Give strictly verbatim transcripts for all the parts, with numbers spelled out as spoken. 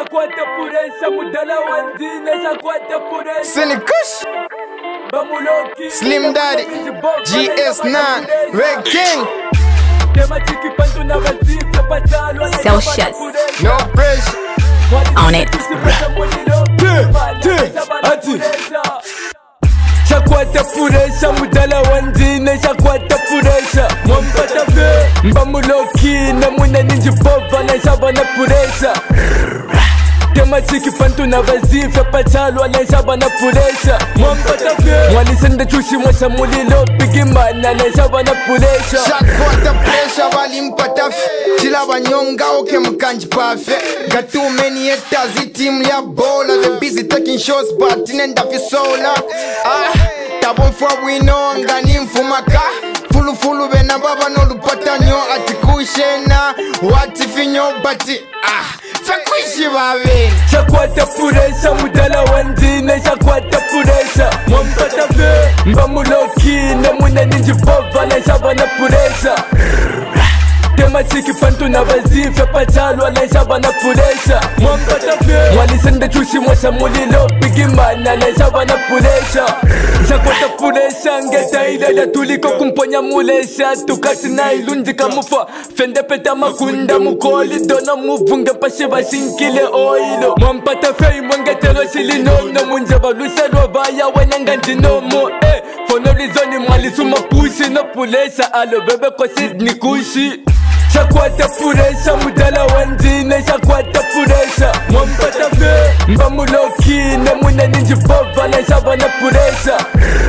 Shakwata puresha mudala wandine shakwata puresha Cinekush Bamuloki Slim Daddy G S nine Red King Celsius No pressure on it. Shakwata puresha mudala wandine shakwata puresha Mwampata fe Mbamuloki na muna ninji bova na shabana puresha Tema chiki pantu na vazifa pachalwa na shabana puresha Mwampata fe Mwalisende chushi mwasha mulilo Pigimana na shabana puresha Shakwata puresha wali mpata fe Chila wanyonga oke mkanji pafe Got too many haters, team ya bola They busy taking shots but inenda fi sola Ah, tabon fwa wino ngani mfumaka Fulu fulu bena baba no lupata nyo Ati kushena, wati finyo bati Ah, fakwishi babe Shakwata puresha mudala wandine shakwata puresha Mwampata fe Mbamuloki na muna ninji bova na shabana puresha Tema chiki pantu na vazifa pachalwa na shabana puresha Mwampata fe Mwalisende chushi mwasha mulilo Pigimana na shabana puresha Shakwata puresha ngeta ilele tuliko kumponya mulesha Tukasi na ilundi kamufa Fende peta makunda mukoli Dona muvunga pashiva shinkile oilo Mwampata fe imwengetelo shilinono Munjaba luselo vaya wenanga njinomo eh, For no reason mwalisuma pushi no puresha Alo bebe kwa Sydney kushi Shakwata puresha mudala wandine shakwata puresha Mwampata fe Mbamuloki na muna ninji bova na shabana puresha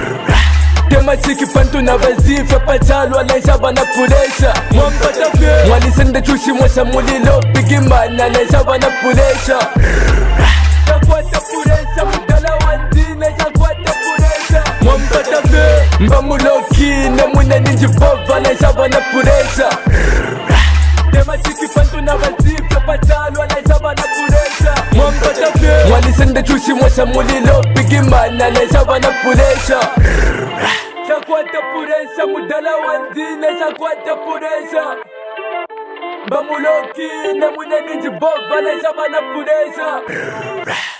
Tema chiki pantu na vazifa pachalwa na shabana puresha Mwampata fe Mwalisende chushi mwasha mulilo Pigimana na shabana puresha Shakwata puresha mudala wandine shakwata puresha Mwampata fe Mbamuloki na muna ninji bova na shabana puresha Tema chiki pantu na vazifa pachalwa na shabana puresha Mwampata fe Mwalisende chushi mwasha mulilo Pigimana na shabana puresha Shakwata puresha mudala wandine shakwata puresha Bamuloki na muna ninji bova na shabana puresha